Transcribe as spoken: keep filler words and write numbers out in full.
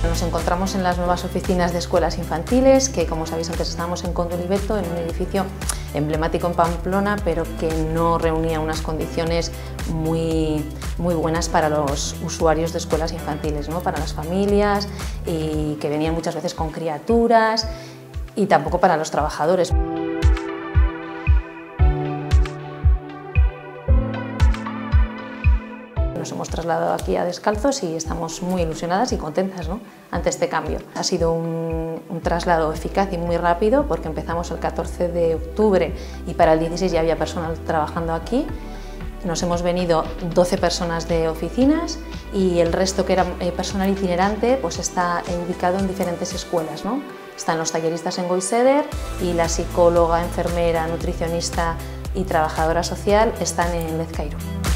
Nos encontramos en las nuevas oficinas de escuelas infantiles, que como sabéis antes estábamos en Conde Oliveto, en un edificio emblemático en Pamplona, pero que no reunía unas condiciones muy, muy buenas para los usuarios de escuelas infantiles, ¿no? Para las familias, y que venían muchas veces con criaturas, y tampoco para los trabajadores. Nos hemos trasladado aquí a Descalzos y estamos muy ilusionadas y contentas, ¿no?, ante este cambio. Ha sido un, un traslado eficaz y muy rápido, porque empezamos el catorce de octubre y para el dieciséis ya había personal trabajando aquí. Nos hemos venido doce personas de oficinas y el resto, que era personal itinerante, pues está ubicado en diferentes escuelas, ¿no? Están los talleristas en Goizeder y la psicóloga, enfermera, nutricionista y trabajadora social están en Lezcairu.